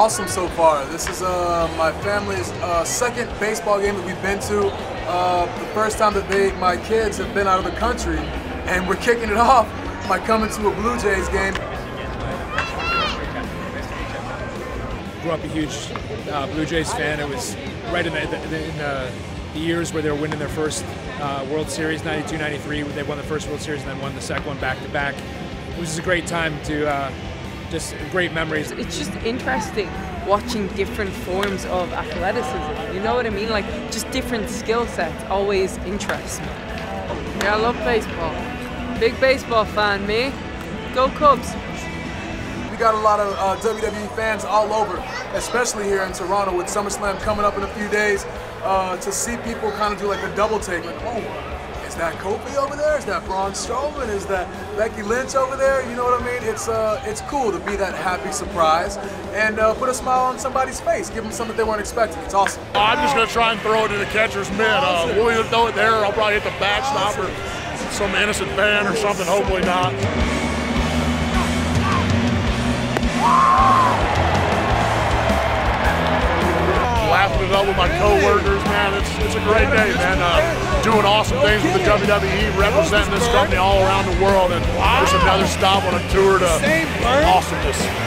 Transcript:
awesome so far. This is my family's second baseball game that we've been to. The first time that my kids have been out of the country, and we're kicking it off by coming to a Blue Jays game. Grew up a huge Blue Jays fan. It was right in the years where they were winning their first World Series, 92, 93. They won the first World Series and then won the second one back to back. It was just a great time to, just great memories. It's just interesting watching different forms of athleticism. You know what I mean? Like, just different skill sets always interest me. Yeah, I love baseball. Big baseball fan, me. Go Cubs. We got a lot of WWE fans all over, especially here in Toronto with SummerSlam coming up in a few days. To see people kind of do like a double take, like, oh, is that Kofi over there? Is that Braun Strowman? Is that Becky Lynch over there? You know what I mean? It's cool to be that happy surprise and put a smile on somebody's face, give them something they weren't expecting. It's awesome. I'm just going to try and throw it to the catcher's mitt. We'll either throw it there or I'll probably hit the backstop or some innocent fan or something, hopefully not. Laughing it up with my co-workers, man. It's a great day, man. Doing awesome things with the WWE, representing this company all around the world, and just another stop on a tour to awesomeness.